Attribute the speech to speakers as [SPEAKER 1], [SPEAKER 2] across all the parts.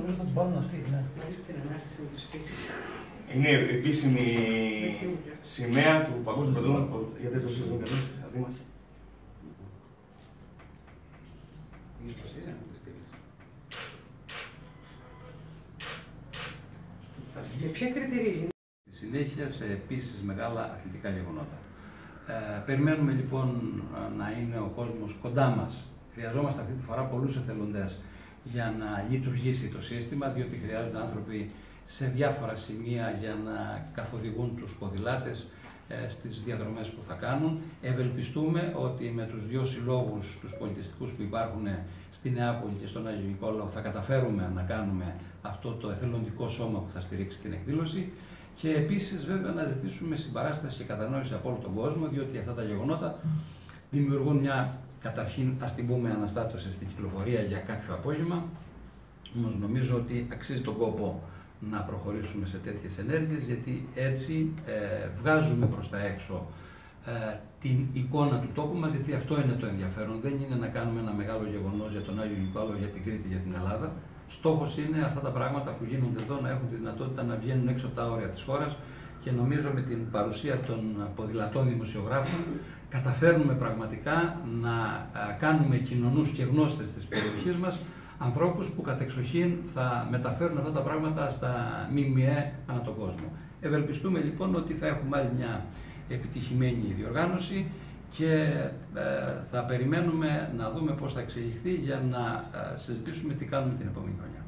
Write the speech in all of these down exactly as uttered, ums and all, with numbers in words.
[SPEAKER 1] νομίζω θα τους βάλουν αυτοί. Ναι.
[SPEAKER 2] Είναι επίσημη σημαία του Παγκόσμιου Πρωταθλήματος για τέτοιο σύστημα αδήμαρχη.
[SPEAKER 3] Με ποια κριτήρια?
[SPEAKER 4] Στη συνέχεια σε επίσης μεγάλα αθλητικά γεγονότα. Ε, περιμένουμε λοιπόν να είναι ο κόσμος κοντά μας. Χρειαζόμαστε αυτή τη φορά πολλούς εθελοντές για να λειτουργήσει το σύστημα, διότι χρειάζονται άνθρωποι σε διάφορα σημεία για να καθοδηγούν τους ποδηλάτες ε, στις διαδρομές που θα κάνουν. Ευελπιστούμε ότι με τους δύο συλλόγους, τους πολιτιστικούς που υπάρχουν στη Νεάπολη και στον Άγιο Νικόλαο, θα καταφέρουμε να κάνουμε αυτό το εθελοντικό σώμα που θα στηρίξει την εκδήλωση. Και επίσης βέβαια να ζητήσουμε συμπαράσταση και κατανόηση από όλο τον κόσμο, διότι αυτά τα γεγονότα δημιουργούν μια, καταρχήν ας την πούμε, αναστάτωση στην κυκλοφορία για κάποιο απόγευμα. Όμως νομίζω ότι αξίζει τον κόπο να προχωρήσουμε σε τέτοιες ενέργειες, γιατί έτσι ε, βγάζουμε προς τα έξω ε, την εικόνα του τόπου μας, γιατί αυτό είναι το ενδιαφέρον. Δεν είναι να κάνουμε ένα μεγάλο γεγονός για τον Άγιο Νικόλαο, για την Κρήτη, για την Ελλάδα. Στόχος είναι αυτά τα πράγματα που γίνονται εδώ να έχουν τη δυνατότητα να βγαίνουν έξω από τα όρια της χώρας, και νομίζω με την παρουσία των ποδηλατών δημοσιογράφων καταφέρνουμε πραγματικά να κάνουμε κοινωνούς και γνώστες της περιοχής μας, ανθρώπους που κατεξοχήν θα μεταφέρουν αυτά τα πράγματα στα ΜΜΕ ανά τον κόσμο. Ευελπιστούμε λοιπόν ότι θα έχουμε άλλη μια επιτυχημένη διοργάνωση και ε, θα περιμένουμε να δούμε πώς θα εξελιχθεί για να ε, συζητήσουμε τι κάνουμε την επόμενη χρονιά.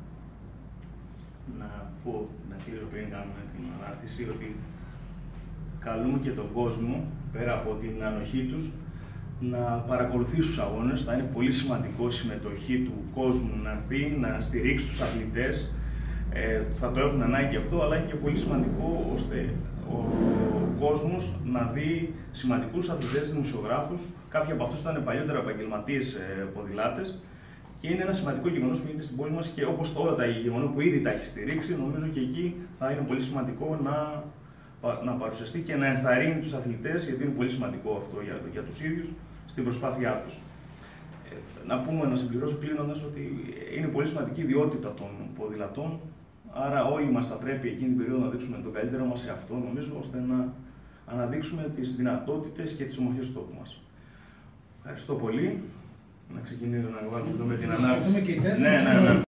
[SPEAKER 2] Να πω, να κλείσω πριν κάνουμε την ανάρτηση, ότι καλούμε και τον κόσμο, πέρα από την ανοχή τους, να παρακολουθήσει τους αγώνες. Θα είναι πολύ σημαντικό η συμμετοχή του κόσμου να έρθει, να στηρίξει τους αθλητές. Ε, θα το έχουν ανάγκη αυτό, αλλά είναι και πολύ σημαντικό ώστε ο, ο κόσμος να δει σημαντικούς αθλητές, δημοσιογράφους. Κάποιοι από αυτούς ήταν παλιότερα επαγγελματίες ε, ποδηλάτες, και είναι ένα σημαντικό γεγονός που γίνεται στην πόλη μας, και όπως όλα τα γεγονότα που ήδη τα έχει στηρίξει, νομίζω και εκεί θα είναι πολύ σημαντικό να, να παρουσιαστεί και να ενθαρρύνει τους αθλητές, γιατί είναι πολύ σημαντικό αυτό για, για τους ίδιους στην προσπάθειά τους. Ε, να πούμε, να συμπληρώσω κλείνοντας, ότι είναι πολύ σημαντική η ιδιότητα των ποδηλατών. Άρα όλοι μας θα πρέπει εκείνη την περίοδο να δείξουμε τον καλύτερο μας σε αυτό, νομίζω, ώστε να αναδείξουμε τις δυνατότητες και τις ομορφιές του τόπου μας. Ευχαριστώ πολύ. Να ξεκινήσω να βάλουμε εδώ με την ανάρτηση.
[SPEAKER 1] Ναι, ναι, ναι.